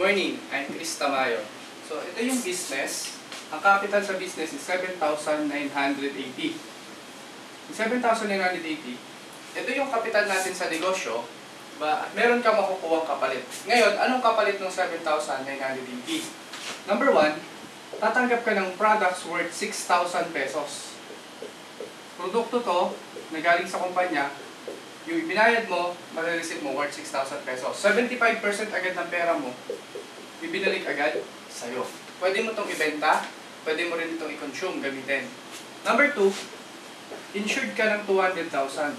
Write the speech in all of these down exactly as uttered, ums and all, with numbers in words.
morning, I'm Chris Tamayo. So, ito yung business. Ang capital sa business is seven thousand nine hundred eighty. seven thousand nine hundred eighty, ito yung kapital natin sa negosyo, ba, meron ka makukuhang kapalit. Ngayon, anong kapalit ng seven thousand nine hundred eighty? Number one, tatanggap ka ng products worth six thousand pesos. Produkto to, na galing sa kumpanya, yung ibinayad mo, marireceive mo worth six thousand pesos. seventy-five percent agad ng pera mo, ibinalik agad sa'yo. Pwede mo itong ibenta, pwede mo rin itong i-consume, gamitin. Number two, insured ka ng two hundred thousand.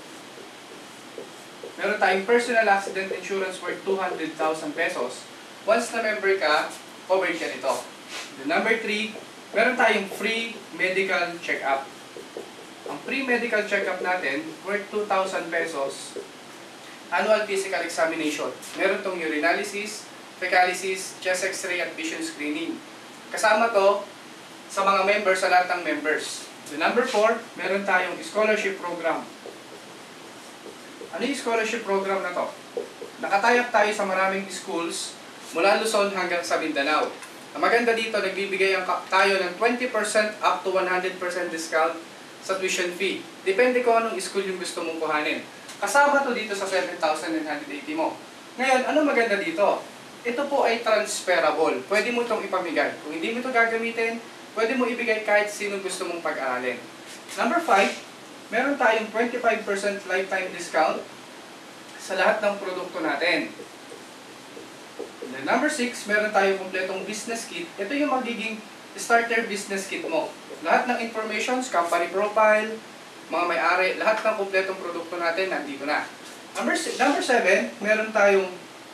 Meron tayong personal accident insurance worth two hundred thousand pesos. Once na member ka, covered ka nito. The number three, meron tayong free medical check-up. Ang free medical check-up natin, worth two thousand pesos, annual physical examination. Meron tong urinalysis, fecalysis, chest x-ray at vision screening. Kasama to sa mga members, sa lahat ng members. The number four, meron tayong scholarship program. Ano yung scholarship program na to? Nakatayap tayo sa maraming schools mula Luzon hanggang sa Mindanao. Ang maganda dito, nagbibigay ang tayo ng twenty percent up to one hundred percent discount sa tuition fee. Depende kung anong school yung gusto mong kuhanin. Kasama to dito sa seven thousand nine hundred eighty mo. Ngayon, ano maganda dito? Ito po ay transferable. Pwede mo itong ipamigay. Kung hindi mo ito gagamitin, pwede mo ibigay kahit sino gusto mong pag-aralin. Number five, meron tayong twenty-five percent lifetime discount sa lahat ng produkto natin. And then number six, meron tayong kompletong business kit. Ito yung magiging starter business kit mo. Lahat ng informations, company profile, mga may-ari, lahat ng kompletong produkto natin nandito na. Number, number seven, meron tayong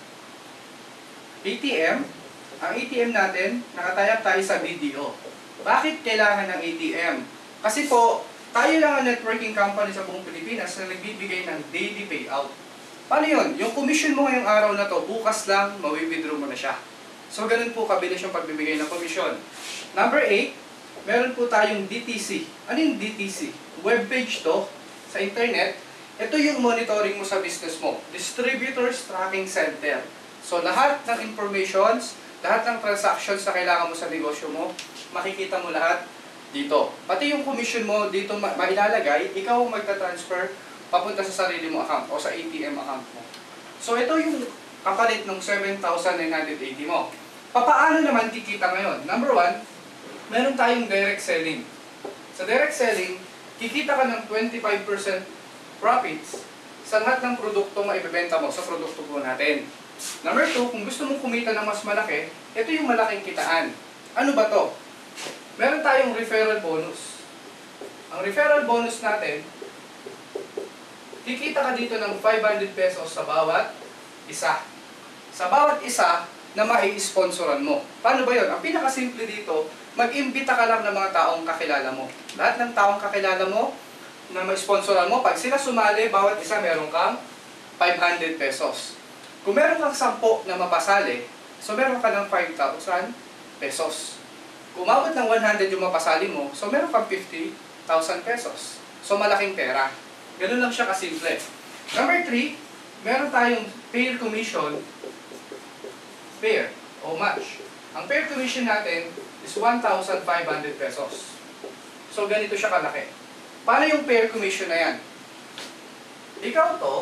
A T M. Ang A T M natin, nakatayap tayo sa B D O. Bakit kailangan ng A T M? Kasi po, tayo lang ang networking company sa buong Pilipinas na nagbibigay ng daily payout. Paano yun? Yung commission mo ngayong araw na to, bukas lang, mawi-withdraw mo na siya. So, ganun po kabilis yung pagbibigay ng commission. Number eight, meron po tayong D T C. Ano yung D T C? Webpage to, sa internet. Ito yung monitoring mo sa business mo. Distributors Tracking Center. So, lahat ng informations, lahat ng transactions na kailangan mo sa negosyo mo, makikita mo lahat dito. Pati yung commission mo dito ma mailalagay, ikaw ang magta-transfer papunta sa sarili mo account o sa A T M account mo. So, ito yung kapalit ng seven thousand nine hundred eighty mo. Papaano naman kikita ngayon? Number one, meron tayong direct selling. Sa direct selling, kikita ka ng twenty-five percent profits sa lahat ng produkto na ibebenta mo sa produkto po natin. Number two, kung gusto mong kumita ng mas malaki, ito yung malaking kitaan. Ano ba to? Meron tayong referral bonus. Ang referral bonus natin, kikita ka dito ng five hundred pesos sa bawat isa. Sa bawat isa na mai-sponsoran mo. Paano ba yun? Ang pinakasimple dito, mag-imbita ka lang ng mga taong kakilala mo. Lahat ng taong kakilala mo na ma-sponsoran mo, pag sila sumali, bawat isa meron kang five hundred pesos. Kung meron kang sampo na mapasali, so meron ka ng five thousand pesos. Kung umabot ng one hundred yung mapasali mo, so meron kang fifty thousand pesos. So malaking pera. Ganun lang siya kasimple. Number three, meron tayong pair commission, pair o match. Ang pair commission natin is one thousand five hundred pesos. So ganito siya kalaki. Paano yung pair commission na yan? Ikaw to,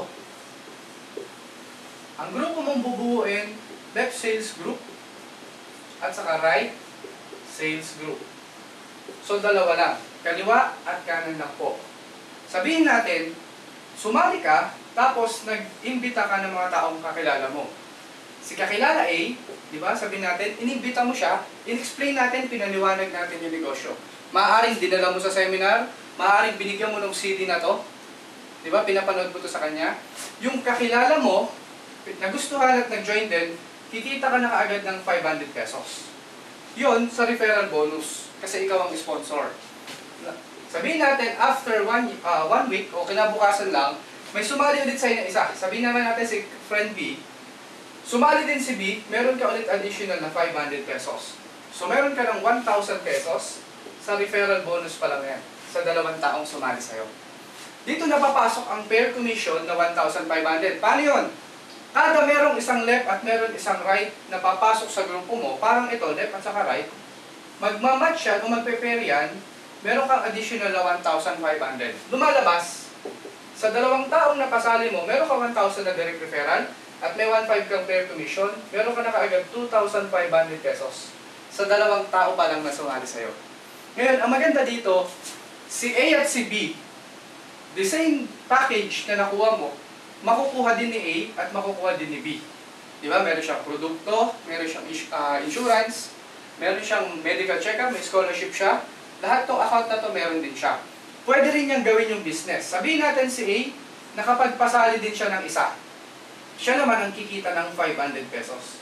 ang grupo mong bubuuin, left sales group at saka right sales group. So dalawa lang, kaliwa at kanan lang po. Sabihin natin, sumali ka, tapos nag-imbita ka ng mga taong kakilala mo. Si kakilala A, di ba, sabihin natin, inimbita mo siya, in-explain natin, pinaliwanag natin yung negosyo. Maaaring dinala mo sa seminar, maaaring binigyan mo ng C D na to, di ba, pinapanood mo to sa kanya. Yung kakilala mo, nagustuhan at nag-join din, kikita ka na kaagad ng five hundred pesos. Yun sa referral bonus, kasi ikaw ang sponsor. Sabihin natin, after one, uh, one week o kinabukasan lang, may sumali ulit sa'yo na isa. Sabihin naman natin si friend B, sumali din si B, meron ka ulit additional na five hundred pesos. So meron ka ng one thousand pesos sa referral bonus pa lang yan, sa dalawang taong sumali sa'yo. Dito napapasok ang pair commission na one thousand five hundred. Paano yun? Kada merong isang left at meron isang right na papasok sa grupo mo, parang ito, left at saka right, magmamatch yan o magpe-pair yan, meron kang additional na one thousand five hundred. Lumalabas, sa dalawang taong napasali mo, meron ka one thousand na direct referral at may one thousand five kang pair commission, meron ka na kaagad two thousand five hundred pesos sa dalawang tao pa lang na sumali sa'yo. Ngayon, ang maganda dito, si A at si B, the same package na nakuha mo, makukuha din ni A at makukuha din ni B. Di ba? Meron siyang produkto, meron siyang uh, insurance, meron siyang medical check-up, may scholarship siya. Lahat ng account na to meron din siya. Pwede rin niyang gawin yung business. Sabihin natin si A, nakapagpasali din siya ng isa. Siya naman ang kikita ng five hundred pesos.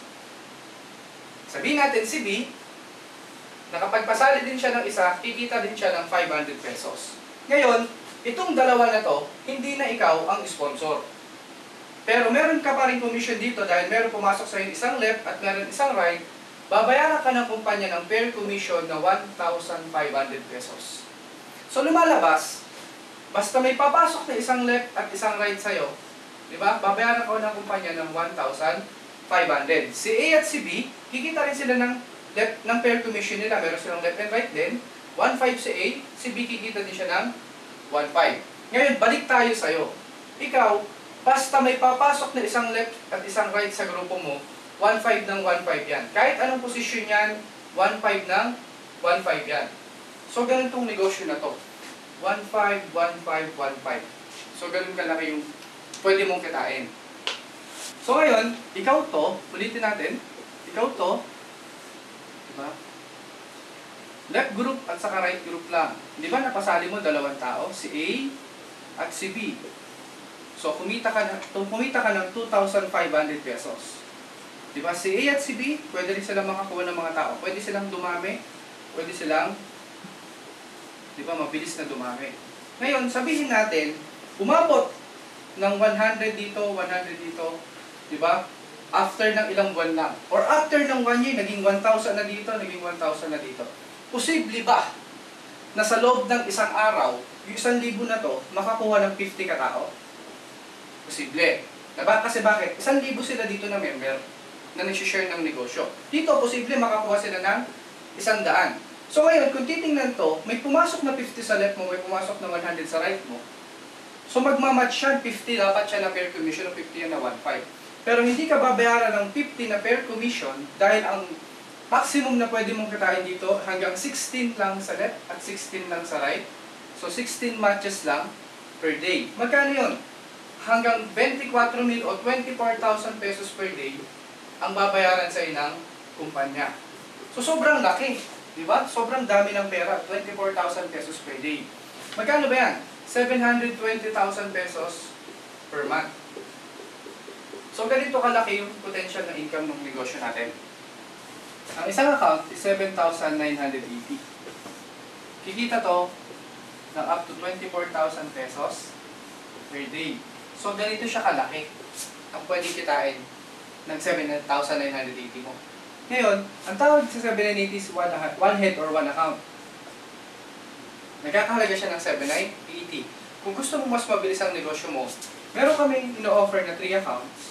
Sabihin natin si B, nakapagpasali din siya ng isa, kikita din siya ng five hundred pesos. Ngayon, itong dalawa na to, hindi na ikaw ang sponsor. Pero meron ka pa rin commission dito dahil meron pumasok sa isang left at meron isang right, babayaran ka ng kumpanya ng pair commission na one thousand five hundred pesos. So lumalabas, basta may papasok na isang left at isang right sa'yo, di ba? Babayaran ka ng kumpanya ng one thousand five hundred. Si A at si B, kikita rin sila ng left ng pair commission nila. Meron silang left and right din. one thousand five si A, si B kikita din siya ng one thousand five. Ngayon, balik tayo sa'yo. Ikaw, basta may papasok na isang left at isang right sa grupo mo, one thousand five ng one thousand five yan. Kahit anong posisyon yan, one thousand five ng one thousand five yan. So, ganun tong negosyo na to. one thousand five, one thousand five, one thousand five. So, ganun kalaki yung pwede mong kitain. So, ngayon, ikaw to, ulitin natin, ikaw to, diba? Left group at saka right group lang. Di ba napasali mo dalawang tao, si A at si B. So, kumita ka, na, kumita ka ng two thousand five hundred pesos. Diba? Si A at si B, pwede rin silang makakuha ng mga tao. Pwede silang dumami, pwede silang, diba, mabilis na dumami. Ngayon, sabihin natin, umabot ng one hundred dito, one hundred dito, diba? After ng ilang buwan lang. Or after ng one year, naging one thousand na dito, naging one thousand na dito. Posible ba na sa loob ng isang araw, yung isang libo na to, makakuha ng fifty katao? Posible. Diba? Kasi bakit? Isang libo sila dito na member na nag-share ng negosyo. Dito, posible makakuha sila ng isang daan. So ngayon, kung titingnan to, may pumasok na fifty sa left mo, may pumasok na one hundred sa right mo. So magmamatch yan, fifty, dapat siya na pair commission, fifty yan na one thousand five. Pero hindi ka babayaran ng fifty na pair commission dahil ang maximum na pwede mong kitain dito hanggang sixteen lang sa left at sixteen lang sa right. So sixteen matches lang per day. Magkano yun? Hanggang twenty-four mil o twenty-four thousand pesos per day ang babayaran sa inang kumpanya. So sobrang laki, di ba? Sobrang dami ng pera, twenty-four thousand pesos per day. Magkano ba yan? seven hundred twenty thousand pesos per month. So ganito kalaki yung potential na income ng negosyo natin. Ang isang account is seven thousand nine hundred eighty. Kikita to ng up to twenty-four thousand pesos per day. So, ganito siya kalaki ang pwede kitain ng seven thousand nine hundred eighty mo. Ngayon, ang tawag sa seven thousand nine hundred eighty is one, one head or one account. Nagkakahalaga siya ng seven thousand nine hundred eighty. Kung gusto mo mas mabilis ang negosyo mo, meron kami ino-offer na three accounts,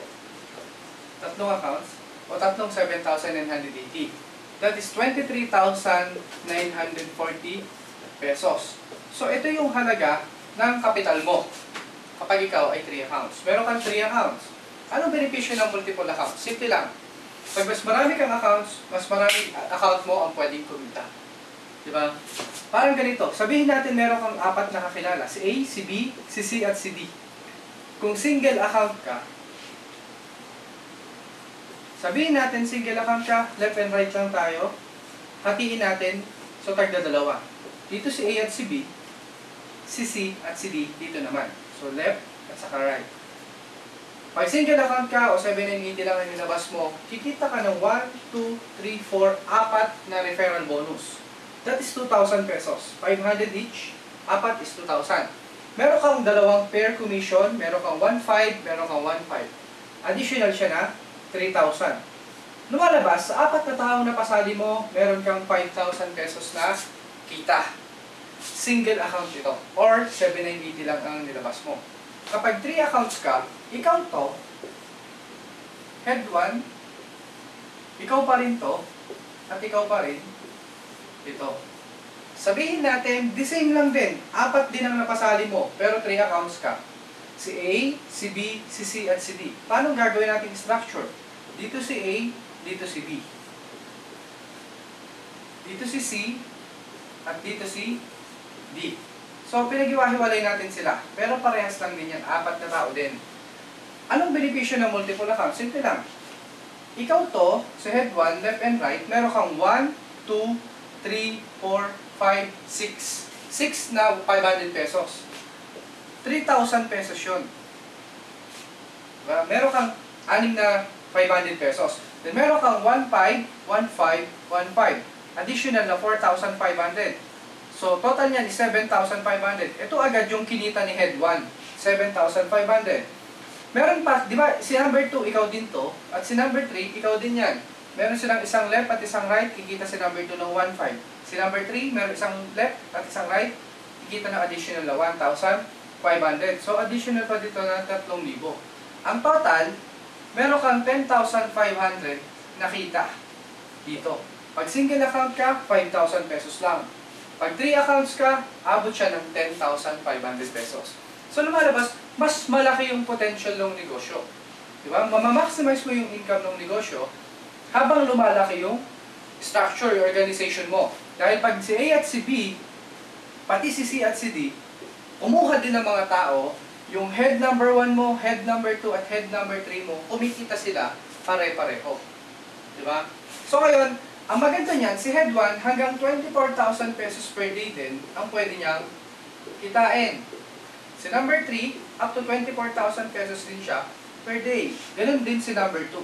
tatlong accounts, o tatlong seven thousand nine hundred eighty. That is twenty-three thousand nine hundred forty pesos. So, ito yung halaga ng kapital mo kapag ikaw ay three accounts. Meron kang three accounts. Anong benepisyo ng multiple accounts? Simple lang. Pag mas marami kang accounts, mas marami account mo ang pwedeng kumita. Diba? Parang ganito. Sabihin natin meron kang apat na kakilala. Si A, si B, si C, at si D. Kung single account ka, sabihin natin single account ka, left and right lang tayo, hatiin natin, so tagda dalawa. Dito si A at si B, si C at si D, dito naman. So, left at saka right. Pag single account ka o seven thousand nine hundred eighty lang ang nilabas mo, kikita ka ng one, two, three, four, apat na referral bonus. That is two thousand pesos. five hundred each, apat is two thousand. Meron kang dalawang pair commission, meron kang one thousand five, meron kang one thousand five. Additional siya na three thousand. Lumalabas, sa apat na taong napasali mo, meron kang five thousand pesos na kita. Single account ito. Or seven thousand nine hundred eighty lang ang nilabas mo. Kapag three accounts ka, ikaw to, head one, ikaw pa rin to, at ikaw pa rin ito. Sabihin natin, the same lang din. Apat din ang napasali mo, pero three accounts ka. Si A, si B, si C, at si D. Paano gagawin natin structure? Dito si A, dito si B. Dito si C, at dito si D. So, pinag-iwahiwalay natin sila. Pero parehas lang din yan. Apat na tao din. Anong benepisyo ng multiple account? Simple lang. Ikaw to, sa head one, left and right, meron kang one, two, three, four, five, six. six na five hundred pesos. three thousand pesos yun. Diba? Meron kang anim na five hundred pesos. Then meron kang one five, one five, one five. Additional na four thousand five hundred. So, total niyan is seven thousand five hundred. Ito agad yung kinita ni head one. seven thousand five hundred. Meron pa, di ba, si number two, ikaw din to. At si number three, ikaw din yan. Meron silang isang left at isang right, kikita si number two ng one five. Si number three, meron isang left at isang right, kikita ng additional na one thousand five hundred. So, additional pa dito na tatlong libo. Ang total, meron kang ten thousand five hundred nakita dito. Pag single account ka, five thousand pesos lang. Pag three accounts ka, abot siya ng ten thousand five hundred pesos. So, lumalabas, mas malaki yung potential ng negosyo. Diba? Mamamaximize mo yung income ng negosyo habang lumalaki yung structure, yung organization mo. Dahil pag si A at si B, pati si C at si D, kumuha din ng mga tao, yung head number one mo, head number two, at head number three mo, kumikita sila pare-pareho. Diba? So ngayon, ang maganda niyan, si head one hanggang twenty-four thousand pesos per day din ang pwede niyang kitain. Si number three, up to twenty-four thousand pesos din siya per day. Ganun din si number two.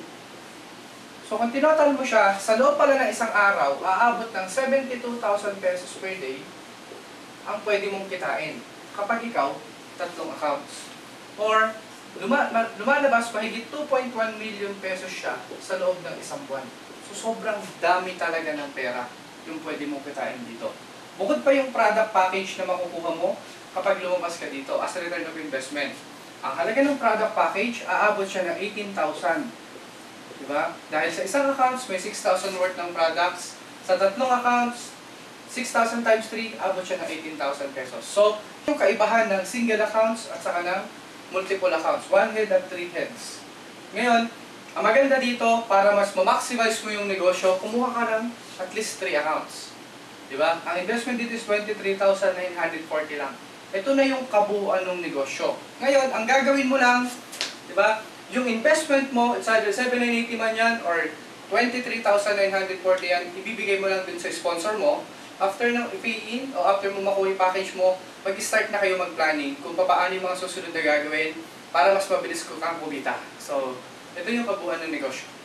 So kung tinotal mo siya, sa loob pala ng isang araw, aabot ng seventy-two thousand pesos per day ang pwede mong kitain kapag ikaw, tatlong accounts. Or, luma lumalabas mahigit two point one million pesos siya sa loob ng isang buwan. So sobrang dami talaga ng pera yung pwede mong kitain dito. Bukod pa yung product package na makukuha mo kapag lumabas ka dito as a return of investment. Ang halaga ng product package, aabot siya ng eighteen thousand. Diba? Dahil sa isang accounts, may six thousand worth ng products. Sa tatlong accounts, six thousand times three, abot siya ng eighteen thousand pesos. So, yung kaibahan ng single accounts at saka ng multiple accounts. One head at three heads. Ngayon, ang maganda dito, para mas ma-maximize mo yung negosyo, kumuha ka ng at least three accounts. Diba? Ang investment dito is twenty-three thousand nine hundred forty lang. Ito na yung kabuuan ng negosyo. Ngayon, ang gagawin mo lang, diba? Yung investment mo, it's either seven thousand nine hundred eighty man yan or twenty-three thousand nine hundred forty yan, ibibigay mo lang din sa sponsor mo. After ng i-pay in o after mo makuha yung package mo, mag-start na kayo mag-planning kung paano yung mga susunod na gagawin para mas mabilis ko kang kumita. So, ito yung kabuuan ng negosyo.